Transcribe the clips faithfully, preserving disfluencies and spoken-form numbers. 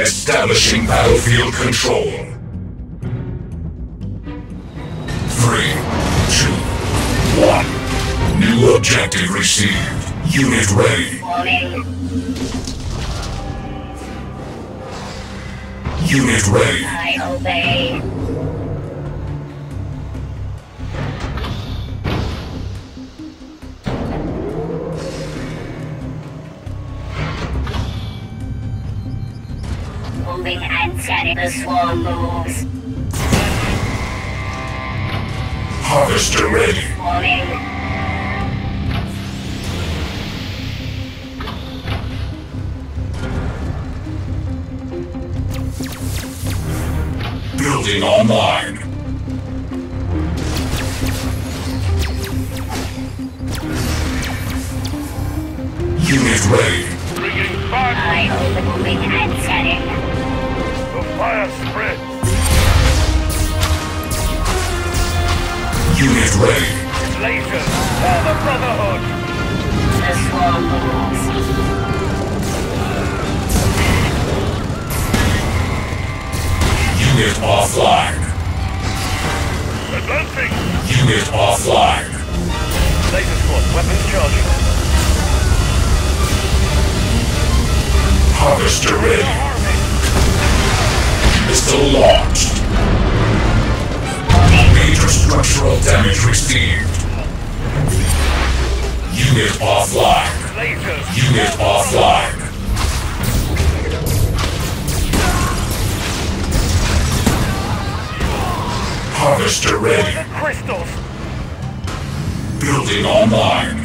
Establishing battlefield control. Three, two, one. New objective received. Unit ready. Warning. Unit ready. I obey. Moving and scanning the swarm moves. Harvester ready. Warning. Building online. Unit ready. Bringing fire. I open moving and scanning. The fire spread. Unit ready. Lasers for the Brotherhood. The swarm moves. Unit offline. Advancing. Unit offline. Laser squad, weapons charging. Harvester ready. Army. Missile launched. Major structural damage received. Unit offline. Lasers. Unit offline. Harvester ready. The crystals. Building online.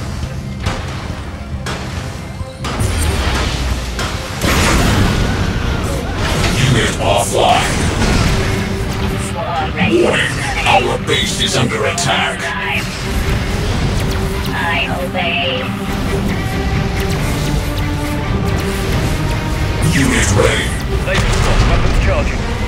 Unit offline. Swarm ready. Warning. Our base is under attack. Time. I obey. Unit ready. Laser squad, weapons charging.